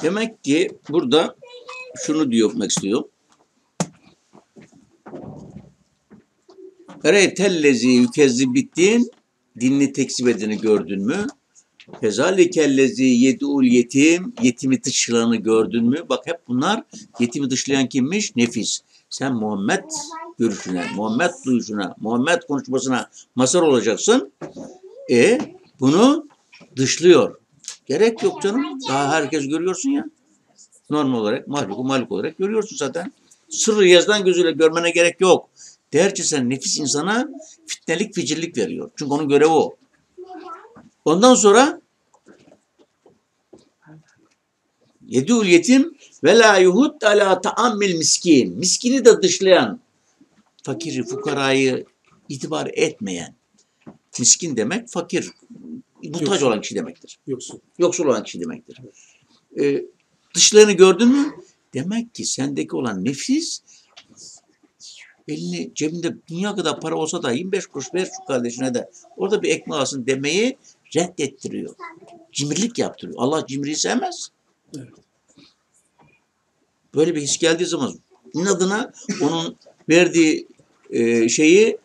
Demek ki burada şunu diyormak istiyorum. Reytellezi yükezzibittin, dinini tekzip edeni gördün mü? Fezalikellezi yed'ul yetim, yetimi dışlayanı gördün mü? Bak hep bunlar yetimi dışlayan kimmiş? Nefis. Sen Muhammed görüşüne, Muhammed duyuşuna, Muhammed konuşmasına mazhar olacaksın. Bunu dışlıyor. Gerek yok canım. Daha herkes görüyorsun ya. Normal olarak, malik olarak görüyorsun zaten. Sırrı yazdan gözüyle görmene gerek yok. Derçi sen nefis insana fitnelik, ficillik veriyor. Çünkü onun görevi o. Ondan sonra yed'ul yetim ve la yuhud ala ta'ammil miskin. Miskini de dışlayan, fakiri, fukarayı itibar etmeyen. Miskin demek fakir, muhtaç olan kişi demektir. Yoksul olan kişi demektir. Dışlarını gördün mü? Demek ki sendeki olan nefis elini cebinde dünya kadar para olsa da 25 kuruş ver şu kardeşine de orada bir ekmek alsın demeyi reddettiriyor. Cimrilik yaptırıyor. Allah cimriyi sevmez. Evet. Böyle bir his geldiği zaman inadına onun verdiği şeyi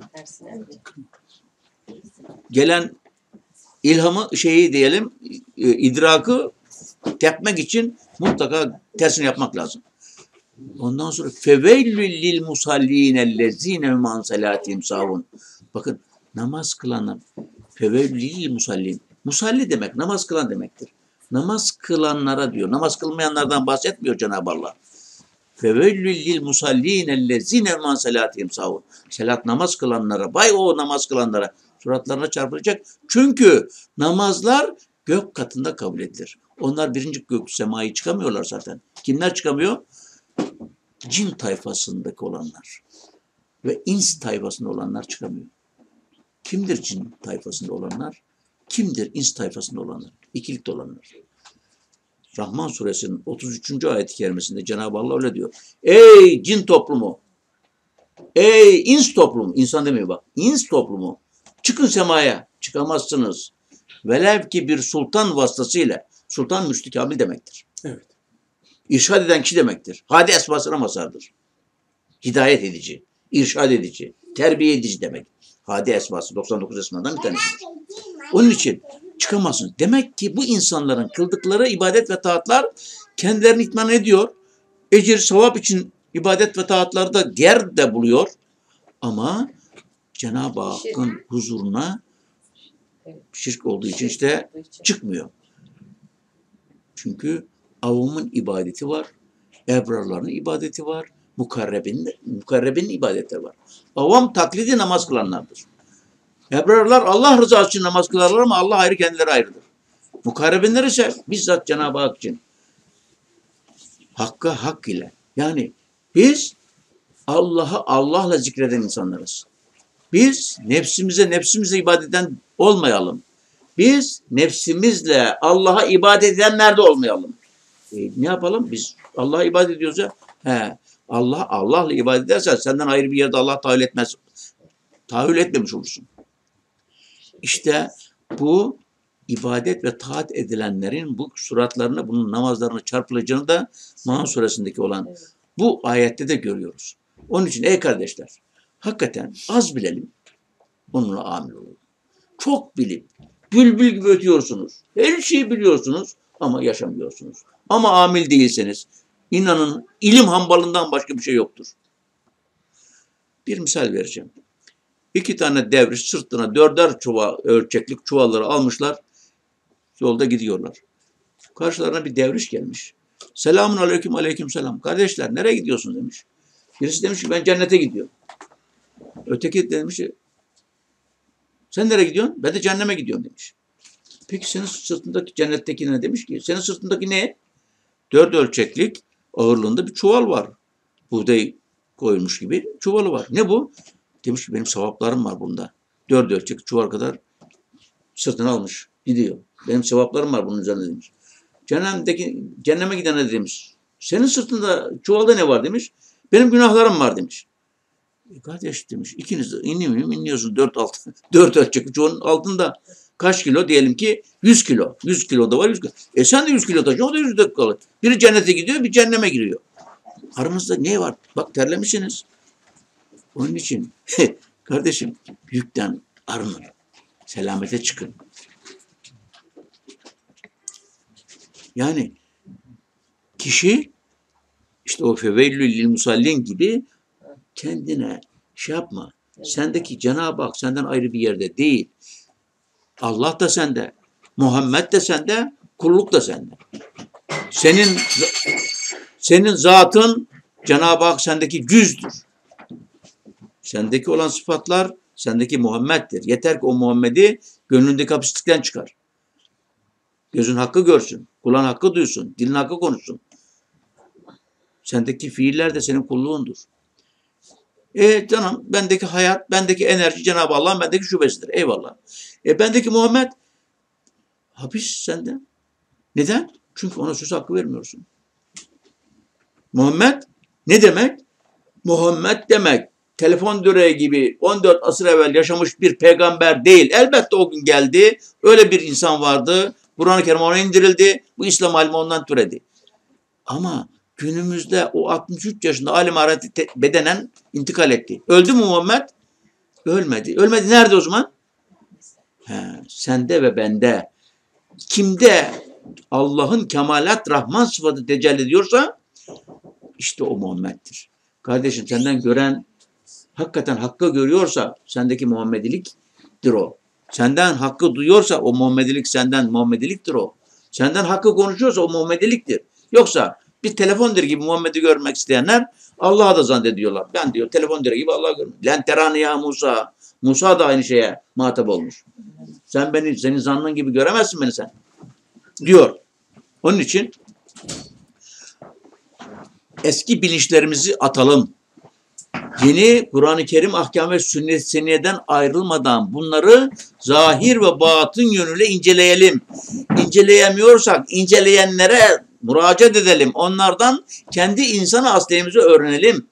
gelen ilhamı diyelim idrakı tepmek için mutlaka tersini yapmak lazım. Ondan sonra feveylül lil musallinellezine hum an salatihim sahun. Bakın namaz kılanlar feveylül lil musallin. Musalli demek namaz kılan demektir. Namaz kılanlara diyor. Namaz kılmayanlardan bahsetmiyor Cenab-ı Allah. Feveylül lil musallinellezine hum an salatihim sahun. Salat namaz kılanlara, vay o namaz kılanlara suratlarına çarpılacak. Çünkü namazlar gök katında kabul edilir. Onlar birinci gök semayı çıkamıyorlar zaten. Kimler çıkamıyor? Cin tayfasındaki olanlar ve ins tayfasında olanlar çıkamıyor. Kimdir cin tayfasında olanlar? Kimdir ins tayfasında olanlar? İkilikte olanlar. Rahman suresinin 33. ayet-i kerimesinde Cenab-ı Allah öyle diyor. Ey cin toplumu! Ey ins toplumu! İnsan demiyor bak. İns toplumu! Çıkın semaya. Çıkamazsınız. Velev ki bir sultan vasıtasıyla. Sultan müşrik kamil demektir. Evet. İrşad eden kişi demektir. Hadi esmasına mazhardır. Hidayet edici, irşad edici, terbiye edici demek. Hadi esması 99 esmadan bir tanesidir. Onun için çıkamazsınız. Demek ki bu insanların kıldıkları ibadet ve taatlar kendilerini itman ediyor. Ecir, sevap için ibadet ve taatlarda yer de buluyor. Ama Cenab-ı Hakk'ın huzuruna şirk olduğu için işte çıkmıyor. Çünkü avamın ibadeti var, ebrarların ibadeti var, mukarrebin ibadetleri var. Avam taklidi namaz kılanlardır. Ebrarlar Allah rızası için namaz kılarlar ama Allah ayrı kendileri ayrıdır. Mukarrebinler ise bizzat Cenab-ı Hak için. Hakka hak ile. Yani biz Allah'la zikreden insanlarız. Biz nefsimize ibadet eden olmayalım. Biz nefsimizle Allah'a ibadet edenler de olmayalım. Ne yapalım? Biz Allah'a ibadet ediyoruz ya. Allah'la ibadet edersen senden ayrı bir yerde Allah tahayyül etmez. Tahayyül etmemiş olursun. İşte bu ibadet ve taat edilenlerin bu suratlarına, bunun namazlarına çarpılacağını da Maun suresindeki olan bu ayette de görüyoruz. Onun için ey kardeşler, hakikaten az bilelim, onunla amil olalım. Çok bilip, bülbül gibi ötüyorsunuz. Her şeyi biliyorsunuz ama yaşamıyorsunuz. Ama amil değilseniz, inanın ilim hambalından başka bir şey yoktur. Bir misal vereceğim. 2 tane devriş sırtına 4'er ölçeklik çuvalları almışlar. Yolda gidiyorlar. Karşılarına bir devriş gelmiş. Selamun aleyküm, aleyküm selam. Kardeşler nereye gidiyorsun demiş. Birisi demiş ki ben cennete gidiyorum. Öteki demiş sen nereye gidiyorsun? Ben de cehenneme gidiyorum demiş. Peki senin sırtındaki cennetteki ne demiş ki? Senin sırtındaki ne? 4 ölçeklik ağırlığında bir çuval var. Buğday koymuş gibi çuvalı var. Ne bu? Demiş ki benim sevaplarım var bunda. 4 ölçeklik çuval kadar sırtına almış. Gidiyor. Benim sevaplarım var bunun üzerinde demiş. Cehenneme gidene demiş. Senin sırtında çuvalda ne var demiş. Benim günahlarım var demiş. Kardeş demiş ikiniz de inliyorsun 4 ölçekli çuvalın altında. Kaç kilo? Diyelim ki 100 kilo. 100 kilo da var 100 kilo. Sen de 100 kilo taşıyorsun, o da 100 kilo kalır. Biri cennete gidiyor, bir cehenneme giriyor. Aramızda ne var? Bak terlemişsiniz. Onun için kardeşim yükten arının. Selamete çıkın. Yani kişi işte o feveylül lil musallin gibi kendine şey yapma. Sendeki Cenab-ı Hak senden ayrı bir yerde değil. Allah da sende. Muhammed de sende. Kulluk da sende. Senin zatın Cenab-ı Hak sendeki cüzdür. Sendeki olan sıfatlar sendeki Muhammed'dir. Yeter ki o Muhammed'i gönlündeki hapislikten çıkar. Gözün hakkı görsün. Kulağın hakkı duysun. Dilin hakkı konuşsun. Sendeki fiiller de senin kulluğundur. Canım bendeki hayat, bendeki enerji Cenab-ı Allah'ın bendeki şubesidir. Eyvallah. Bendeki Muhammed hapis sende. Neden? Çünkü ona söz hakkı vermiyorsun. Muhammed ne demek? Muhammed demek telefon direği gibi 14 asır evvel yaşamış bir peygamber değil. Elbette o gün geldi. Öyle bir insan vardı. Kur'an-ı Kerim ona indirildi. Bu İslam alimi ondan türedi. Ama günümüzde o 63 yaşında alim arati bedenen intikal etti. Öldü mü Muhammed? Ölmedi. Ölmedi. Nerede o zaman? Sende ve bende. Kimde Allah'ın kemalat Rahman sıfatı tecelli ediyorsa işte o Muhammed'dir. Kardeşim senden gören hakikaten hakkı görüyorsa sendeki Muhammediliktir o. Senden hakkı duyuyorsa o Muhammedilik senden Muhammediliktir o. Senden hakkı konuşuyorsa o Muhammediliktir. Yoksa bir telefon direği gibi Muhammed'i görmek isteyenler Allah'a da zannediyorlar. Ben diyor telefon direği gibi Allah'ı görmüyorum. Len terani ya Musa. Musa da aynı şeye muhatap olmuş. Sen beni senin zannın gibi göremezsin beni sen. Diyor. Onun için eski bilinçlerimizi atalım. Yeni Kur'an-ı Kerim ahkam ve sünnet seniyeden ayrılmadan bunları zahir ve batın yönüyle inceleyelim. İnceleyemiyorsak inceleyenlere müracaat edelim. Onlardan kendi insanı aslimizi öğrenelim.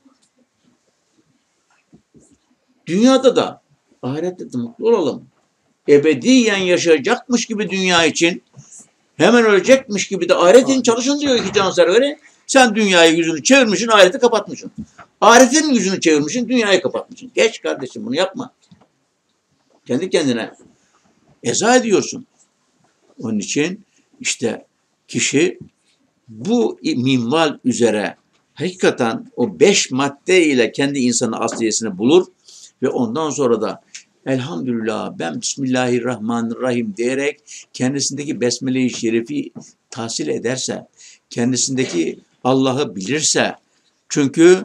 Dünyada da ahirette de mutlu olalım. Ebediyen yaşayacakmış gibi dünya için hemen ölecekmiş gibi de ahiretin çalışın diyor iki canserveri. Sen dünyayı yüzünü çevirmişsin, ahireti kapatmışsın. Ahiretin yüzünü çevirmişsin, dünyayı kapatmışsın. Geç kardeşim bunu yapma. Kendi kendine eza ediyorsun. Onun için işte kişi bu minval üzere hakikaten o 5 madde ile kendi insanı asliyesini bulur ve ondan sonra da elhamdülillah ben Bismillahirrahmanirrahim diyerek kendisindeki Besmele-i Şerifi tahsil ederse, kendisindeki Allah'ı bilirse, çünkü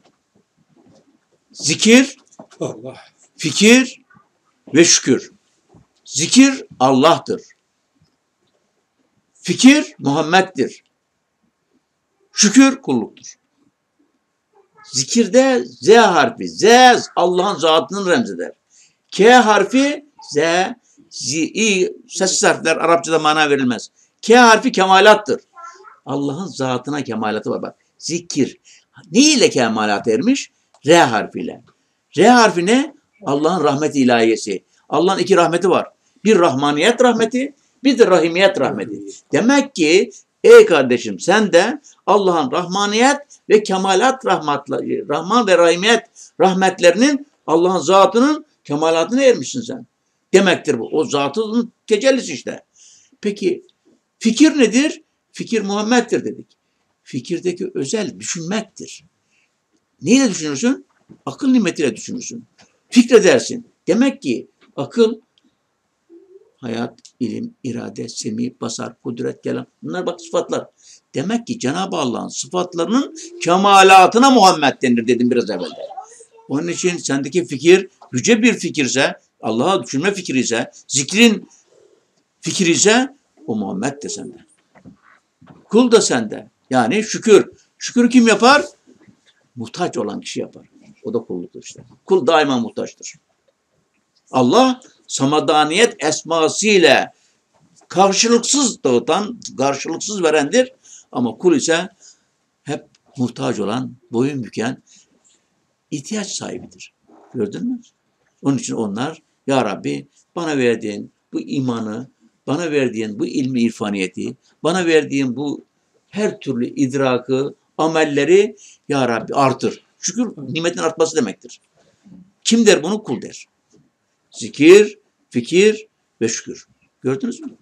zikir, fikir ve şükür. Zikir Allah'tır. Fikir Muhammed'dir. Şükür kulluktur. Zikirde Z harfi, Z Allah'ın zatının remzidir. K harfi Z, sessiz harfler Arapçada mana verilmez. K harfi kemalattır. Allah'ın zatına kemalatı var bak. Zikir. Ne ile kemalata ermiş? R harfiyle. R harfi ne? Allah'ın rahmet ilahiyesi. Allah'ın iki rahmeti var. Bir rahmaniyet rahmeti, bir de rahimiyet rahmeti. Demek ki ey kardeşim sen de Allah'ın rahmaniyet ve kemalat rahmetleri, rahman ve rahimiyet rahmetlerinin Allah'ın zatının kemalatına ermişsin sen. Demektir bu. O zatının tecellisi işte. Peki fikir nedir? Fikir Muhammed'dir dedik. Fikirdeki özel düşünmektir. Neyle düşünürsün? Akıl nimetiyle düşünürsün. Fikredersin. Demek ki akıl, hayat, ilim, irade, semi, basar, kudret, kelam. Bunlar bak sıfatlar. Demek ki Cenab-ı Allah'ın sıfatlarının kemalatına Muhammed denir dedim biraz evvel de. Onun için sendeki fikir yüce bir fikirse, Allah'a düşünme fikri ise, zikrin fikri ise o Muhammed de sende. Kul da sende. Yani şükür. Şükür kim yapar? Muhtaç olan kişi yapar. O da kulluktur işte. Kul daima muhtaçtır. Allah samadaniyet esmasıyla karşılıksız dağıtan, karşılıksız verendir. Ama kul ise hep muhtaç olan, boyun büken, ihtiyaç sahibidir. Gördün mü? Onun için onlar, Ya Rabbi bana verdiğin bu imanı, bana verdiğin bu ilmi irfaniyeti, bana verdiğin bu her türlü idrakı, amelleri ya Rabbi artır. Şükür nimetin artması demektir. Kim der bunu? Kul der. Zikir, fikir ve şükür. Gördünüz mü?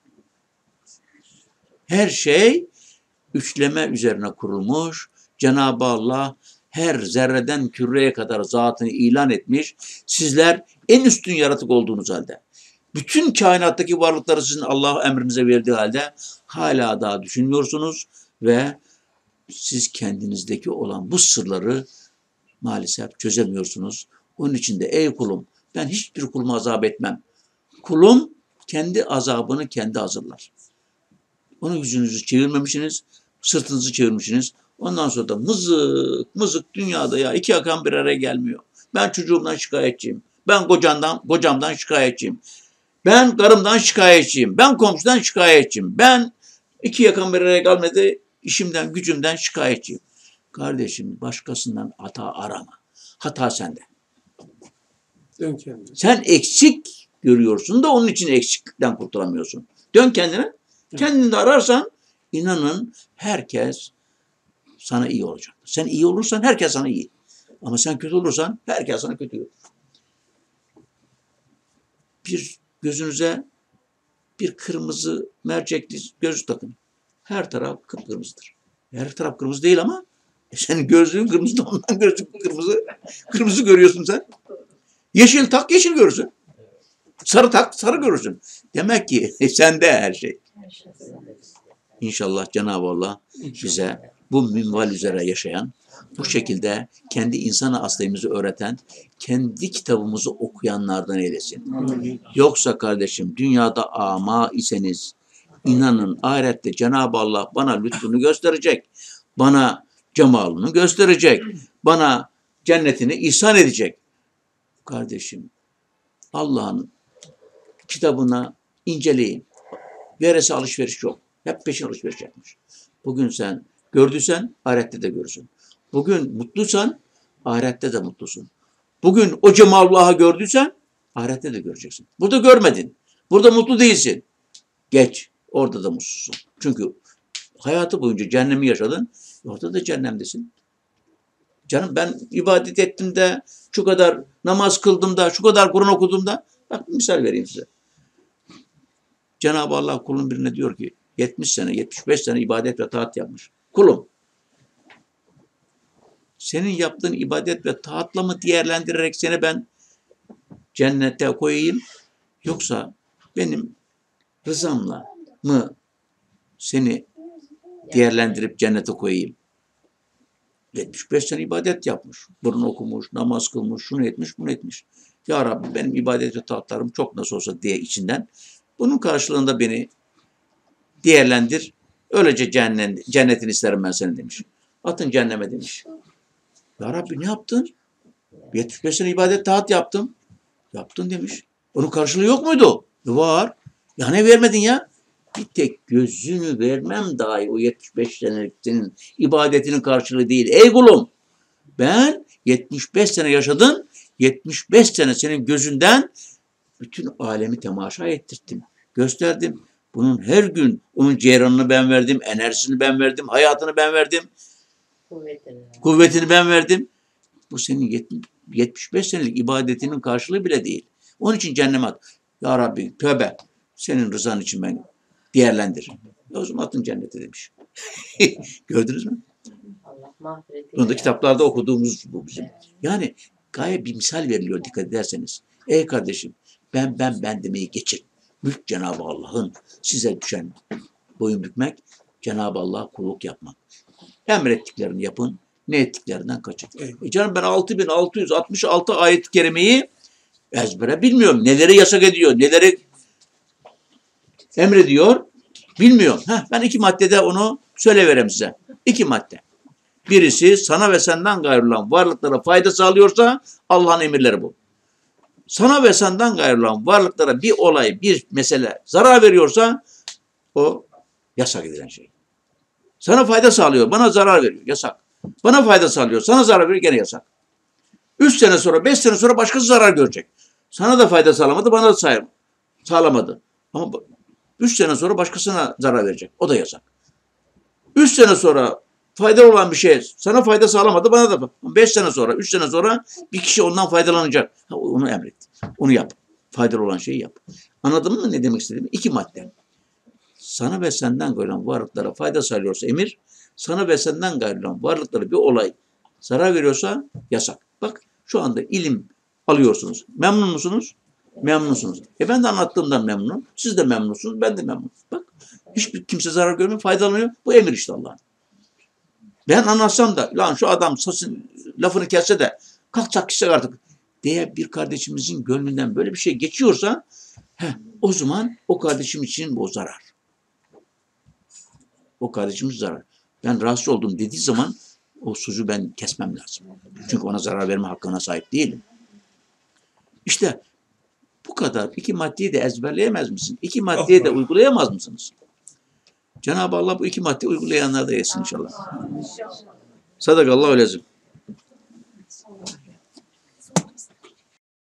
Her şey üçleme üzerine kurulmuş. Cenab-ı Allah her zerreden küreye kadar zatını ilan etmiş. Sizler en üstün yaratık olduğunuz halde, bütün kainattaki varlıkları sizin Allah emrinize verdiği halde hala daha düşünmüyorsunuz ve siz kendinizdeki olan bu sırları maalesef çözemiyorsunuz. Onun için de ey kulum, ben hiçbir kulumu azap etmem. Kulum kendi azabını kendi hazırlar. Onun yüzünüzü çevirmemişsiniz, sırtınızı çevirmişsiniz. Ondan sonra da mızık mızık dünyada ya iki yakan bir araya gelmiyor. Ben çocuğumdan şikayetçiyim. Ben kocamdan şikayetçiyim. Ben karımdan şikayetçiyim. Ben komşudan şikayetçiyim. Ben iki yakan bir araya gelmedi. İşimden, gücümden şikayetçiyim. Kardeşim başkasından hata arama. Hata sende. Dön kendine. Sen eksik görüyorsun da onun için eksiklikten kurtulamıyorsun. Dön kendine. Kendini de ararsan inanın herkes sana iyi olacak. Sen iyi olursan herkes sana iyi. Ama sen kötü olursan herkes sana kötü olur. Bir gözünüze bir kırmızı mercekli gözlük takın. Her taraf kıpkırmızıdır. Her taraf kırmızı değil ama senin gözlüğün kırmızı da ondan gözlük kırmızı. Kırmızı görüyorsun sen. Yeşil tak yeşil görürsün. Sarı tak sarı görürsün. Demek ki sende her şey. İnşallah Cenab-ı Allah bize bu minval üzere yaşayan, bu şekilde kendi insana aslımızı öğreten, kendi kitabımızı okuyanlardan eylesin. Yoksa kardeşim dünyada ama iseniz inanın ahirette Cenab-ı Allah bana lütfunu gösterecek, bana cemalını gösterecek, bana cennetini ihsan edecek. Kardeşim Allah'ın kitabına inceleyin. Veresi alışveriş yok. Hep peşin alışveriş yapmış. Bugün sen gördüysen ahirette de görürsün. Bugün mutluysan ahirette de mutlusun. Bugün o Cemalullah'ı gördüysen ahirette de göreceksin. Burada görmedin. Burada mutlu değilsin. Geç. Orada da mutsuzsun. Çünkü hayatı boyunca cehennemi yaşadın. Orada da cehennemdesin. Canım ben ibadet ettim de, şu kadar namaz kıldım da, şu kadar Kur'an okudum da. Bak misal vereyim size. Cenab-ı Allah kulun birine diyor ki 70 sene, 75 sene ibadet ve taat yapmış. Kulum, senin yaptığın ibadet ve taatla mı değerlendirerek seni ben cennete koyayım, yoksa benim rızamla mı seni değerlendirip cennete koyayım? 75 sene ibadet yapmış. Burun okumuş, namaz kılmış, şunu etmiş, bunu etmiş. Ya Rabbi benim ibadet ve taatlarım çok nasıl olsa diye içinden. Bunun karşılığında beni değerlendir. Öylece cennetin isterim ben senin demiş. Atın cehenneme demiş. Ya Rabbi ne yaptın? 75 sene ibadet taat yaptım. Yaptın demiş. Onun karşılığı yok muydu? Var. Ya ne vermedin ya? Bir tek gözünü vermem dahi o 75 senelik senin ibadetinin karşılığı değil. Ey kulum, ben 75 sene yaşadın, 75 sene senin gözünden bütün alemi temaşa ettirttim, gösterdim. Bunun her gün onun ceyranını ben verdim, enerjisini ben verdim, hayatını ben verdim, kuvvetini ben verdim. Bu senin 75 senelik ibadetinin karşılığı bile değil. Onun için cehenneme at. Ya Rabbi tövbe, senin rızan için ben değerlendir. O zaman atın cennete demiş. Gördünüz mü? Bunu da kitaplarda okuduğumuz bu bizim. Yani gayet bir misal veriliyor dikkat ederseniz. Ey kardeşim ben demeyi geçin. Mülk Cenab-ı Allah'ın, size düşen boyun bükmek, Cenab-ı Allah'a kulluk yapmak. Emrettiklerini yapın, ne ettiklerinden kaçın. Canım ben 6666 ayet-i kerimeyi ezbere bilmiyorum. Neleri yasak ediyor, neleri emrediyor bilmiyorum. Ben 2 maddede onu söyleverem size. 2 madde. Birisi sana ve senden gayrılan varlıklara fayda sağlıyorsa Allah'ın emirleri bu. Sana ve senden gayrılan varlıklara bir olay, bir mesele zarar veriyorsa o yasak edilen şey. Sana fayda sağlıyor, bana zarar veriyor, yasak. Bana fayda sağlıyor, sana zarar veriyor, gene yasak. 3 sene sonra, 5 sene sonra başkası zarar görecek. Sana da fayda sağlamadı, bana da sayılır. sağlamadı. Ama 3 sene sonra başkasına zarar verecek. O da yasak. 3 sene sonra faydalı olan bir şey sana fayda sağlamadı, bana da 5 sene sonra, 3 sene sonra bir kişi ondan faydalanacak. Onu emret. Onu yap. Faydalı olan şeyi yap. Anladın mı ne demek istediğimi? 2 madde. Sana ve senden gayrı varlıklara fayda sağlıyorsa emir, sana ve senden gayrı varlıklara bir olay zarar veriyorsa yasak. Bak şu anda ilim alıyorsunuz. Memnun musunuz? Memnunsunuz. Ben de anlattığımdan memnunum. Siz de memnunsunuz. Ben de memnunum. Bak hiçbir kimse zarar görmüyor, faydalanıyor. Bu emir işte Allah'ın. Ben anlatsam da lan şu adam lafını kesse de kalkacak gitsek artık diye bir kardeşimizin gönlünden böyle bir şey geçiyorsa o zaman o kardeşim için bu zarar. O kardeşimiz zarar. Ben rahatsız oldum dediği zaman o sözü ben kesmem lazım. Çünkü ona zarar verme hakkına sahip değilim. İşte bu kadar. 2 maddeyi de ezberleyemez misin? 2 maddeyi de uygulayamaz mısınız? Cenab-ı Allah bu 2 maddeyi uygulayanlar da yesin inşallah. Sadakallahu lezim.